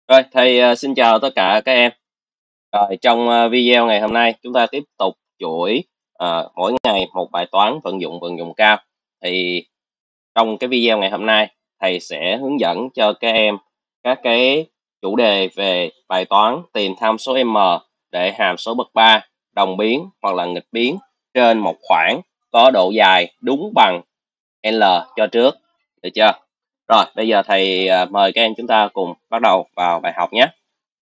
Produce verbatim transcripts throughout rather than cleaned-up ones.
Rồi, thầy ờ, xin chào tất cả các em. Rồi, trong ờ, video ngày hôm nay chúng ta tiếp tục chuỗi ờ, mỗi ngày một bài toán vận dụng vận dụng cao. Thì trong cái video ngày hôm nay thầy sẽ hướng dẫn cho các em các cái chủ đề về bài toán tìm tham số m để hàm số bậc ba đồng biến hoặc là nghịch biến trên một khoảng có độ dài đúng bằng L cho trước. Được chưa? Rồi, bây giờ thầy ờ, mời các em chúng ta cùng bắt đầu vào bài học nhé.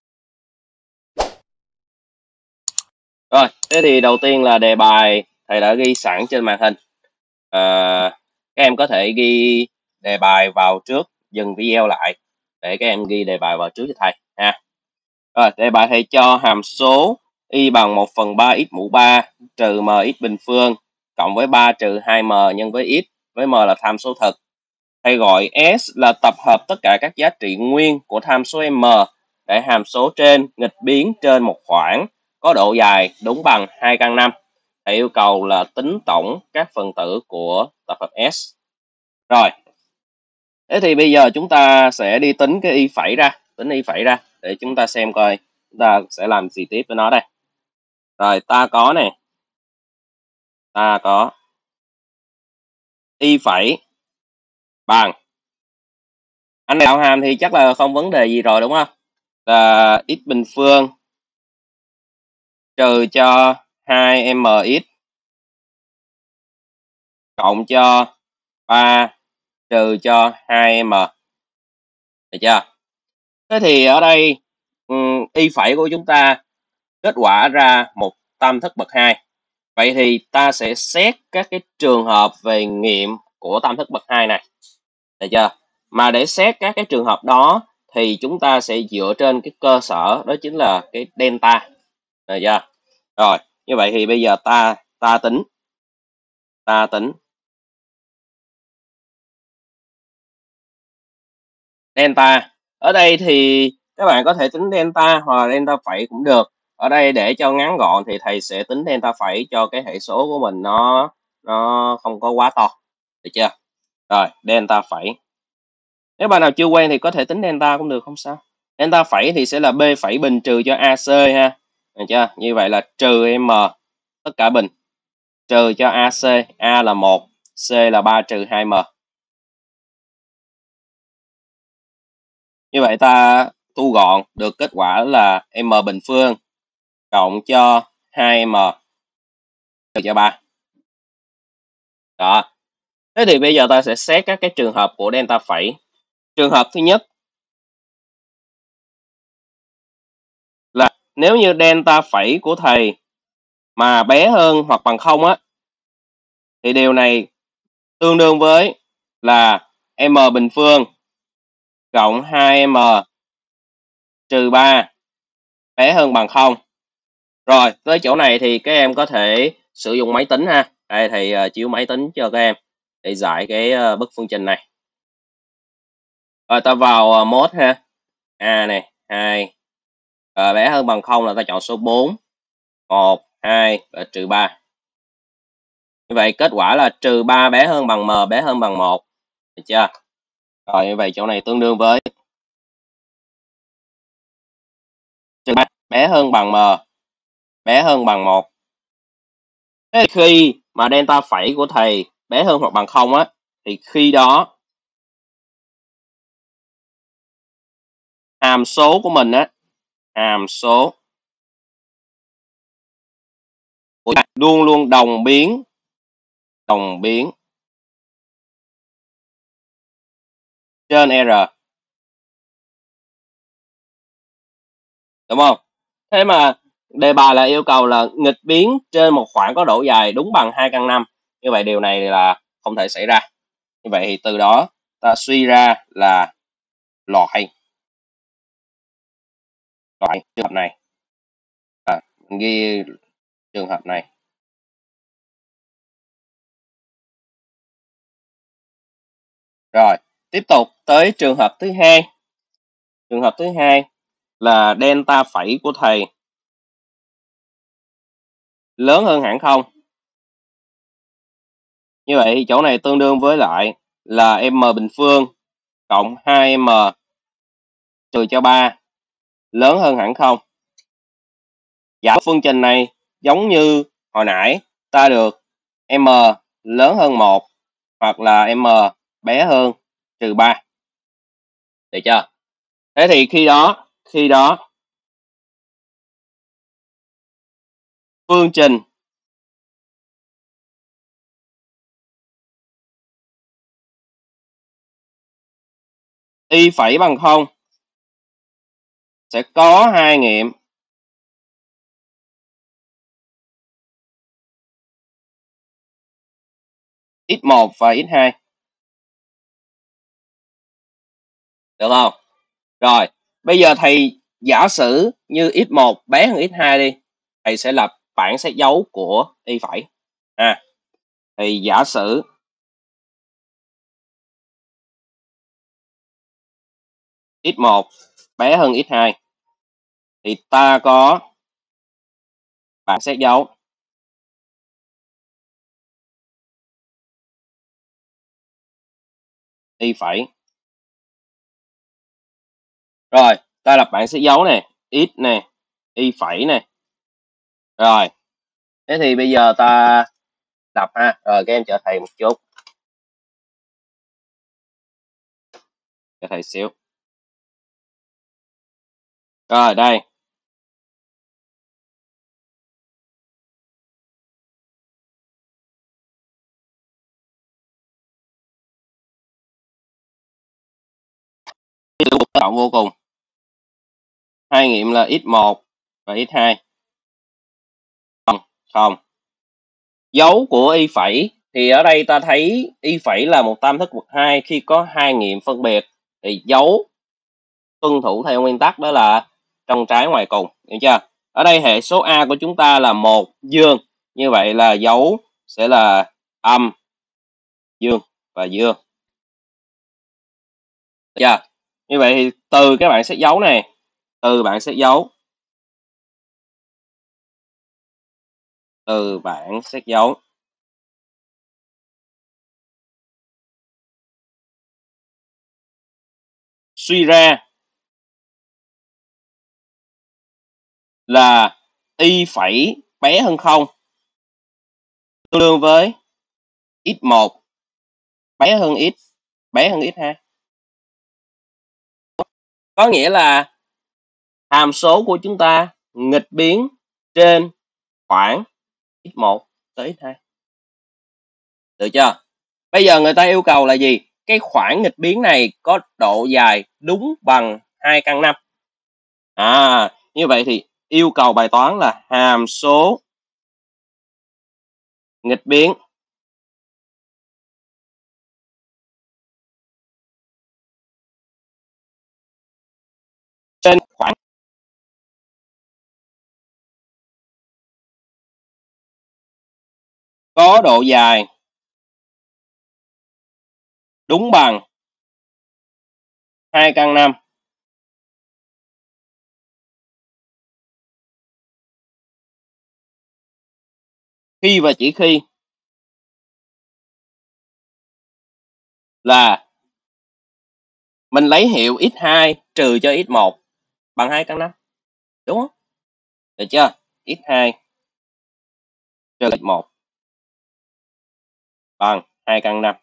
Rồi, thế thì đầu tiên là đề bài thầy đã ghi sẵn trên màn hình. À, các em có thể ghi đề bài vào trước, dừng video lại để các em ghi đề bài vào trước cho thầy ha. Rồi, đề bài thầy cho hàm số y bằng một phần ba x mũ ba trừ mx bình phương cộng với ba trừ hai m nhân với x, với m là tham số thực. Thầy gọi S là tập hợp tất cả các giá trị nguyên của tham số m để hàm số trên nghịch biến trên một khoảng có độ dài đúng bằng hai căn năm. Thầy yêu cầu là tính tổng các phần tử của tập hợp S. Rồi. Thế thì bây giờ chúng ta sẽ đi tính cái y phẩy ra, tính y phẩy ra để chúng ta xem coi chúng ta sẽ làm gì tiếp với nó đây. Rồi, ta có này. Ta có y phẩy bằng, anh đạo hàm thì chắc là không vấn đề gì rồi đúng không? Là x bình phương trừ cho hai mx cộng cho ba trừ cho hai m. Được chưa? Thế thì ở đây um, y phẩy của chúng ta kết quả ra một tam thức bậc hai. Vậy thì ta sẽ xét các cái trường hợp về nghiệm của tam thức bậc hai này. Được chưa? Mà để xét các cái trường hợp đó thì chúng ta sẽ dựa trên cái cơ sở đó chính là cái delta. Được chưa? Rồi, như vậy thì bây giờ ta ta tính ta tính delta. Ở đây thì các bạn có thể tính delta hoặc là delta phẩy cũng được. Ở đây để cho ngắn gọn thì thầy sẽ tính delta phẩy cho cái hệ số của mình nó nó không có quá to. Được chưa? Rồi, delta phẩy. Nếu bạn nào chưa quen thì có thể tính delta cũng được, không sao. Delta phẩy thì sẽ là b phẩy bình trừ cho ac ha. Được chưa? Như vậy là trừ m tất cả bình trừ cho ac, a là một, c là ba trừ hai m. Như vậy ta thu gọn được kết quả là m bình phương cộng cho hai m trừ cho ba. Đó. Thế thì bây giờ ta sẽ xét các cái trường hợp của delta phẩy. Trường hợp thứ nhất là nếu như delta phẩy của thầy mà bé hơn hoặc bằng không á, thì điều này tương đương với là m bình phương cộng hai m trừ ba bé hơn bằng không. Rồi, tới chỗ này thì các em có thể sử dụng máy tính ha. Đây thầy uh, chiếu máy tính cho các em để giải cái uh, bức phương trình này. Rồi ta vào uh, mode ha. A này, hai. À, bé hơn bằng không là ta chọn số bốn, một, hai và trừ ba. Như vậy kết quả là trừ ba bé hơn bằng m bé hơn bằng một. Được chưa? Rồi như vậy chỗ này tương đương với trừ ba bé hơn bằng m bé hơn bằng một. Thế khi mà delta phẩy của thầy bé hơn hoặc bằng không á, thì khi đó hàm số của mình á, hàm số của luôn luôn đồng biến đồng biến trên R. Đúng không? Thế mà đề bài là yêu cầu là nghịch biến trên một khoảng có độ dài đúng bằng hai căn năm. Như vậy điều này là không thể xảy ra. Như vậy thì từ đó ta suy ra là loại loại trường hợp này. À, mình ghi trường hợp này. Rồi, tiếp tục tới trường hợp thứ hai. Trường hợp thứ hai là delta phẩy của thầy lớn hơn hẳn không. Như vậy chỗ này tương đương với lại là m bình phương cộng hai m trừ cho ba lớn hơn hẳn không. Giả phương trình này giống như hồi nãy ta được m lớn hơn một hoặc là m bé hơn trừ ba. Được chưa? Thế thì khi đó, khi đó phương trình y phẩy bằng không sẽ có hai nghiệm x một và x hai. Được không? Rồi, bây giờ thầy giả sử như x một bé hơn x hai đi, thầy sẽ lập bảng xét dấu của y phẩy. À, thì giả sử x một bé hơn x hai thì ta có bảng xét dấu y phẩy. Rồi, ta lập bảng xét dấu này, x này, y phẩy này. Rồi, thế thì bây giờ ta lập ha. Rồi các em chờ thầy một chút. Cho thầy xíu. Rồi đây. Rộng vô cùng. Hai nghiệm là x một và x hai. Không, không. Dấu của y phẩy thì ở đây ta thấy y phẩy là một tam thức bậc hai khi có hai nghiệm phân biệt thì dấu tuân thủ theo nguyên tắc đó là trong trái ngoài cùng, hiểu chưa? Ở đây hệ số a của chúng ta là một dương, như vậy là dấu sẽ là âm dương và dương. Được chưa? Như vậy thì từ các bạn xét dấu này, từ bạn xét dấu, từ bảng xét dấu suy ra là y phẩy bé hơn không tương đương với x một bé hơn x bé hơn x hai. Có nghĩa là hàm số của chúng ta nghịch biến trên khoảng x một tới x hai. Được chưa? Bây giờ người ta yêu cầu là gì? Cái khoảng nghịch biến này có độ dài đúng bằng hai căn năm. À, như vậy thì yêu cầu bài toán là hàm số nghịch biến trên khoảng có độ dài đúng bằng hai căn năm. Khi và chỉ khi là mình lấy hiệu x hai trừ cho x một bằng hai căn năm. Đúng không? Được chưa? x hai trừ x một bằng hai căn năm.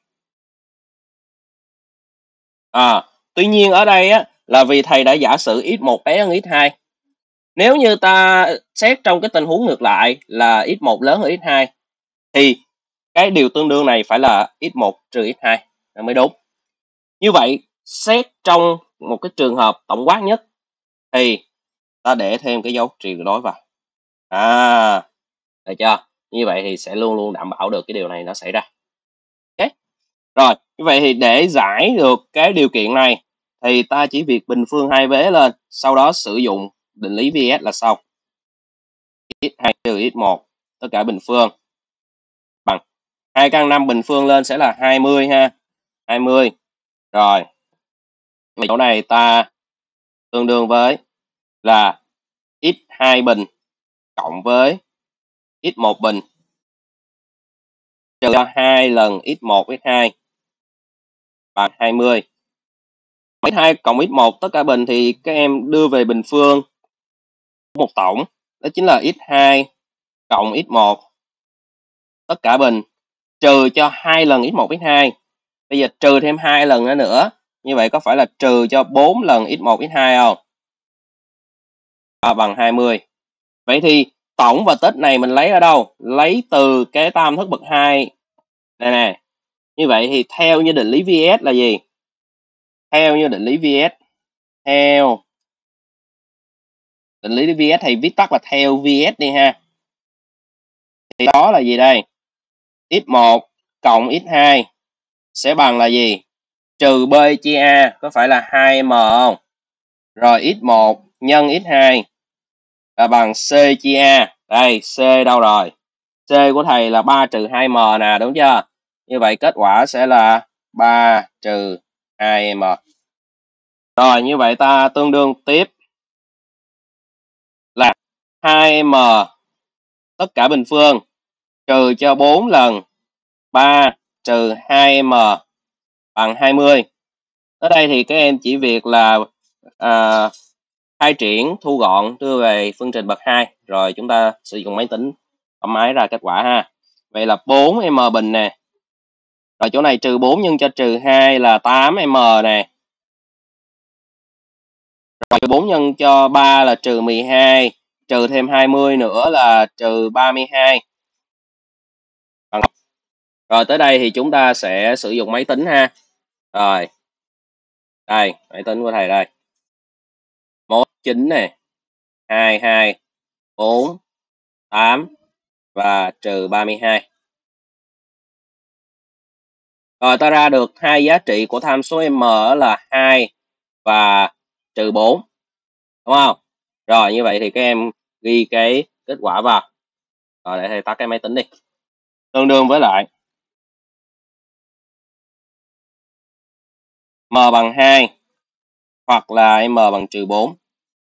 À, tuy nhiên ở đây á là vì thầy đã giả sử x một bé hơn x hai. Nếu như ta xét trong cái tình huống ngược lại là x một lớn hơn x hai thì cái điều tương đương này phải là x một trừ x hai là mới đúng. Như vậy, xét trong một cái trường hợp tổng quát nhất thì ta để thêm cái dấu trì đối vào. À, được chưa? Như vậy thì sẽ luôn luôn đảm bảo được cái điều này nó xảy ra. Ok. Rồi, như vậy thì để giải được cái điều kiện này thì ta chỉ việc bình phương hai vế lên, sau đó sử dụng định lý vê ét là xong. x hai trừ x một tất cả bình phương bằng hai căn năm bình phương lên sẽ là hai mươi ha. hai mươi. Rồi. Chỗ này ta tương đương với là x hai bình cộng với x một bình trừ cho hai lần x một x hai bằng hai mươi. x hai cộng x một tất cả bình thì các em đưa về bình phương một tổng, đó chính là x hai cộng x một tất cả bình trừ cho hai lần x một x hai. Bây giờ trừ thêm hai lần nữa nữa. Như vậy có phải là trừ cho bốn lần x một x hai không? À, bằng hai mươi. Vậy thì tổng và tích này mình lấy ở đâu? Lấy từ cái tam thức bậc hai. Đây nè. Như vậy thì theo như định lý vê ét là gì? Theo như định lý vê ét, theo định lý vê ét thì viết tắt là theo vê ét đi ha. Thì đó là gì đây? x một cộng x hai sẽ bằng là gì? Trừ b chia a, có phải là hai m không? Rồi x một nhân x hai là bằng c chia a. Đây, c đâu rồi? C của thầy là ba trừ hai m nè, đúng chưa? Như vậy kết quả sẽ là ba trừ hai m. Rồi, như vậy ta tương đương tiếp là hai m tất cả bình phương trừ cho bốn lần ba trừ hai m bằng hai mươi. Ở đây thì các em chỉ việc là à, khai triển, thu gọn, đưa về phương trình bậc hai, rồi chúng ta sử dụng máy tính bấm máy ra kết quả ha. Vậy là bốn m bình nè. Rồi chỗ này trừ bốn nhân cho trừ hai là tám m nè. Rồi bốn nhân cho ba là trừ mười hai, trừ thêm hai mươi nữa là trừ ba mươi hai. Rồi tới đây thì chúng ta sẽ sử dụng máy tính ha. Rồi. Đây, máy tính của thầy đây. một, chín nè, hai, hai, bốn, tám và trừ ba mươi hai. Rồi ta ra được hai giá trị của tham số m là hai và trừ bốn. Đúng không? Rồi như vậy thì các em ghi cái kết quả vào. Rồi để thầy tắt cái máy tính đi. Tương đương với lại m bằng hai hoặc là m bằng trừ bốn.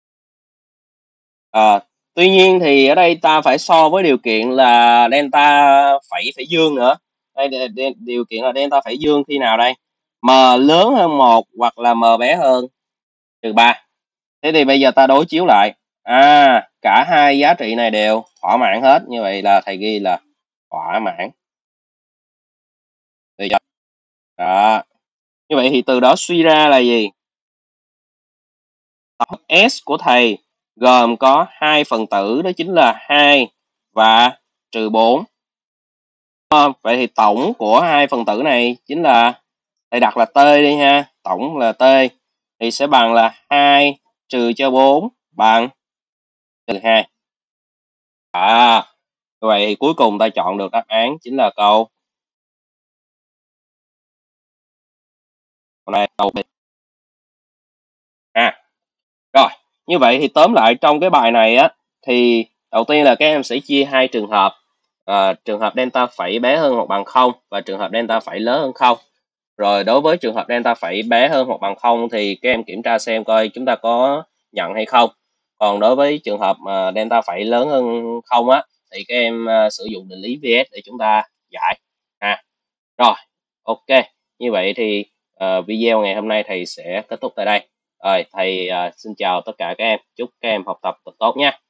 À, tuy nhiên thì ở đây ta phải so với điều kiện là delta phẩy phải dương nữa. Đây điều kiện là delta phẩy dương khi nào đây? M lớn hơn một hoặc là m bé hơn trừ ba. Thế thì bây giờ ta đối chiếu lại. À, cả hai giá trị này đều thỏa mãn hết. Như vậy là thầy ghi là thỏa mãn. Được chưa? Đó. Như vậy thì từ đó suy ra là gì? Tổng S của thầy gồm có hai phần tử, đó chính là hai và trừ bốn. Vậy thì tổng của hai phần tử này chính là, thầy đặt là t đi ha, tổng là t thì sẽ bằng là hai trừ cho bốn bằng trừ hai. À, vậy thì cuối cùng ta chọn được đáp án chính là câu này, câu B. À, rồi, như vậy thì tóm lại trong cái bài này á, thì đầu tiên là các em sẽ chia hai trường hợp. À, trường hợp delta phẩy bé hơn hoặc bằng không và trường hợp delta phẩy lớn hơn không. Rồi đối với trường hợp delta phẩy bé hơn hoặc bằng không thì các em kiểm tra xem coi chúng ta có nhận hay không. Còn đối với trường hợp mà delta phẩy lớn hơn không á, thì các em uh, sử dụng định lý vê ét để chúng ta giải. À, rồi, ok. Như vậy thì uh, video ngày hôm nay thầy sẽ kết thúc tại đây. Rồi, thầy uh, xin chào tất cả các em. Chúc các em học tập thật tốt nhé.